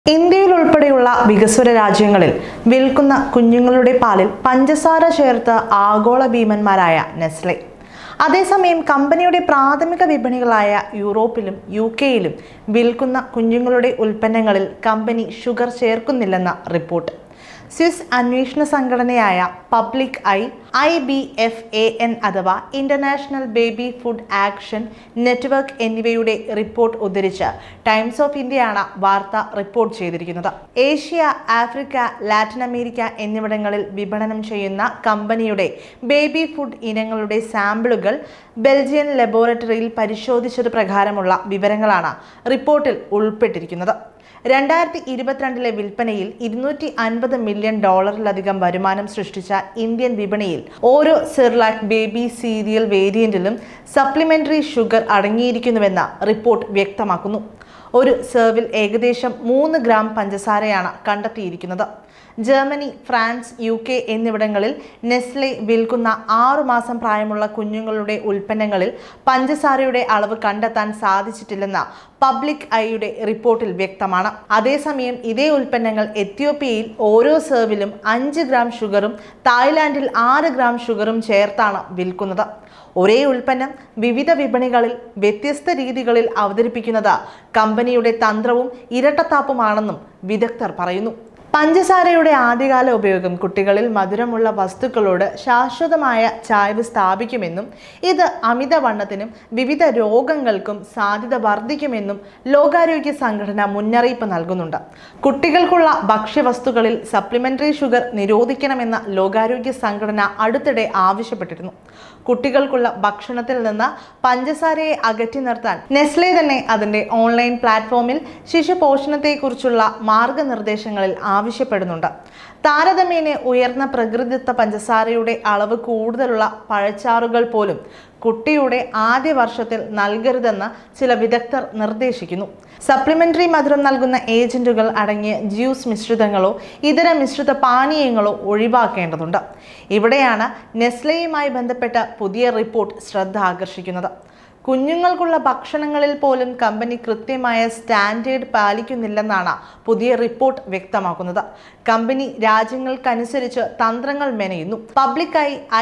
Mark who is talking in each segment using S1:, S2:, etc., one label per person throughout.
S1: ഇന്ത്യയിൽ ഉൾപ്പെടെയുള്ള വികസ്വര രാജ്യങ്ങളിൽ വിൽക്കുന്ന കുഞ്ഞുങ്ങളുടെ പാലിൽ പഞ്ചസാര ചേർത്ത് ആഗോള ഭീമന്മാരായ നെസ്ലെ. അതേസമയം കമ്പനിയുടെ പ്രാഥമിക വിപണികളായ യൂറോപ്പിലും UK-യിലും വിൽക്കുന്ന കുഞ്ഞുങ്ങളുടെ ഉൽപ്പന്നങ്ങളിൽ കമ്പനി ഷുഗർ ചേർക്കുന്നില്ലെന്ന റിപ്പോർട്ട്. സ്വിസ് അന്വേഷണ സംഘടനയായ പബ്ലിക് IBFAN അഥവാ international baby food action network എന്നിവയുടെ റിപ്പോർട്ട് ഉദ്ധരിച്ച് ടൈംസ് ഓഫ് ഇന്ത്യയാണ് വാർത്ത റിപ്പോർട്ട് ചെയ്തിരിക്കുന്നത്. ഏഷ്യ, ആഫ്രിക്ക, ലാറ്റിൻ അമേരിക്ക എന്നിവിടങ്ങളിൽ വിപണനം ചെയ്യുന്ന കമ്പനിയുടെ ബേബി ഫുഡ് ഇനങ്ങളുടെ സാമ്പിളുകൾ ബെൽജിയൻ ലബോറട്ടറിയിൽ പരിശോധിച്ചത് പ്രകാരമുള്ള വിവരങ്ങളാണ് റിപ്പോർട്ടിൽ ഉൾപ്പെട്ടിരിക്കുന്നത്. 2022 വിൽപ്പനയിൽ $250 മില്യൺ വരുമാനം സൃഷ്ടിച്ച ഇന്ത്യൻ വിപണിയിൽ ഓരോ സെർലാക് ബേബി സീരിയൽ വേരിയന്റിലും സപ്ലിമെന്ററി ഷുഗർ അടങ്ങിയിരിക്കുന്നുവെന്ന് റിപ്പോർട്ട് വ്യക്തമാക്കുന്നു. ഒരു സെർവിൽ ഏകദേശം 3 ഗ്രാം പഞ്ചസാരയാണ് കണ്ടെത്തിയിരിക്കുന്നത്. ജർമ്മനി, ഫ്രാൻസ്, UK എന്നിവിടങ്ങളിൽ നെസ്ലെ വിൽക്കുന്ന 6 മാസം പ്രായമുള്ള കുഞ്ഞുങ്ങളുടെ ഉൽപ്പന്നങ്ങളിൽ പഞ്ചസാരയുടെ അളവ് കണ്ടെത്താൻ സാധിച്ചിട്ടില്ലെന്ന് പബ്ലിക് ഐയുടെ റിപ്പോർട്ടിൽ വ്യക്തമാണ്. അതേസമയം ഇതേ ഉൽപ്പന്നങ്ങൾ എത്യോപ്യയിൽ ഓരോ സെർവിലും 5 ഗ്രാം ഷുഗറും തായ്ലാന്റിൽ 6 ഗ്രാം ഷുഗറും ചേർത്താണ് വിൽക്കുന്നത്. ഒരേ ഉൽപ്പന്നം വിവിധ വിപണികളിൽ വ്യത്യസ്ത രീതികളിൽ അവതരിപ്പിക്കുന്നത് കമ്പനിയുടെ തന്ത്രവും ഇരട്ടത്താപ്പുമാണെന്നും വിദഗ്ധർ പറയുന്നു. പഞ്ചസാരയുടെ ആദ്യകാല ഉപയോഗം കുട്ടികളിൽ മധുരമുള്ള വസ്തുക്കളോട് ശാശ്വതമായ ചായ്വ് സ്ഥാപിക്കുമെന്നും ഇത് അമിതവണ്ണത്തിനും വിവിധ രോഗങ്ങൾക്കും സാധ്യത വർദ്ധിക്കുമെന്നും ലോകാരോഗ്യ സംഘടന മുന്നറിയിപ്പ് നൽകുന്നുണ്ട്. കുട്ടികൾക്കുള്ള ഭക്ഷ്യവസ്തുക്കളിൽ സപ്ലിമെന്ററി ഷുഗർ നിരോധിക്കണമെന്ന ലോകാരോഗ്യ സംഘടന അടുത്തിടെ ആവശ്യപ്പെട്ടിരുന്നു. കുട്ടികൾക്കുള്ള ഭക്ഷണത്തിൽ നിന്ന് പഞ്ചസാരയെ അകറ്റി നിർത്താൻ നെസ്ലെ തന്നെ അതിന്റെ ഓൺലൈൻ പ്ലാറ്റ്ഫോമിൽ ശിശുപോഷണത്തെക്കുറിച്ചുള്ള മാർഗനിർദ്ദേശങ്ങളിൽ ആവശ്യപ്പെടുന്നുണ്ട്. താരതമ്യേന ഉയർന്ന പ്രകൃതിദത്ത പഞ്ചസാരയുടെ അളവ് കൂടുതലുള്ള പഴച്ചാറുകൾ പോലും കുട്ടിയുടെ ആദ്യ വർഷത്തിൽ നൽകരുതെന്ന് ചില വിദഗ്ധർ നിർദ്ദേശിക്കുന്നു. സപ്ലിമെന്ററി മധുരം നൽകുന്ന ഏജന്റുകൾ അടങ്ങിയ ജ്യൂസ് മിശ്രിതങ്ങളോ ഇതര മിശ്രിത പാനീയങ്ങളോ ഒഴിവാക്കേണ്ടതുണ്ട്. ഇവിടെയാണ് നെസ്ലെയുമായി ബന്ധപ്പെട്ട പുതിയ റിപ്പോർട്ട് ശ്രദ്ധ ആകർഷിക്കുന്നത്. കുഞ്ഞുങ്ങൾക്കുള്ള ഭക്ഷണങ്ങളിൽ പോലും കമ്പനി കൃത്യമായ സ്റ്റാൻഡേർഡ് പാലിക്കുന്നില്ലെന്നാണ് പുതിയ റിപ്പോർട്ട് വ്യക്തമാക്കുന്നത്. കമ്പനി രാജ്യങ്ങൾക്കനുസരിച്ച് തന്ത്രങ്ങൾ മെനയുന്നു. പബ്ലിക്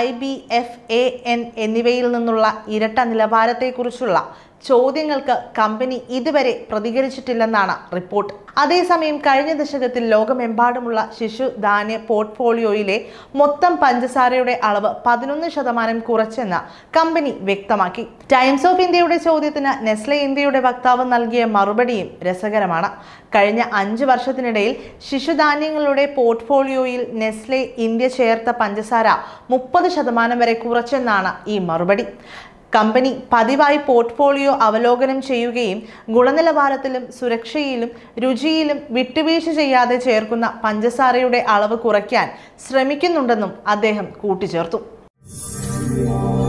S1: IBFAN എന്നിവയിൽ നിന്നുള്ള ഇരട്ട നിലവാരത്തെക്കുറിച്ചുള്ള ചോദ്യങ്ങൾക്ക് കമ്പനി ഇതുവരെ പ്രതികരിച്ചിട്ടില്ലെന്നാണ് റിപ്പോർട്ട്. അതേസമയം കഴിഞ്ഞ ദശകത്തിൽ ലോകമെമ്പാടുമുള്ള ശിശുധാന്യ പോർട്ട്ഫോളിയോയിലെ മൊത്തം പഞ്ചസാരയുടെ അളവ് 11% കുറച്ചെന്ന് കമ്പനി വ്യക്തമാക്കി. ടൈംസ് ഓഫ് ഇന്ത്യയുടെ ചോദ്യത്തിന് നെസ്ലെ ഇന്ത്യയുടെ വക്താവ് നൽകിയ മറുപടിയും രസകരമാണ്. കഴിഞ്ഞ 5 വർഷത്തിനിടയിൽ ശിശുധാന്യങ്ങളുടെ പോർട്ട്ഫോളിയോയിൽ നെസ്ലെ ഇന്ത്യ ചേർത്ത പഞ്ചസാര 30% വരെ കുറച്ചെന്നാണ് ഈ മറുപടി. കമ്പനി പതിവായി പോർട്ട്ഫോളിയോ അവലോകനം ചെയ്യുകയും ഗുണനിലവാരത്തിലും സുരക്ഷയിലും രുചിയിലും വിട്ടുവീഴ്ച ചെയ്യാതെ ചേർക്കുന്ന പഞ്ചസാരയുടെ അളവ് കുറയ്ക്കാൻ ശ്രമിക്കുന്നുണ്ടെന്നും അദ്ദേഹം കൂട്ടിച്ചേർത്തു.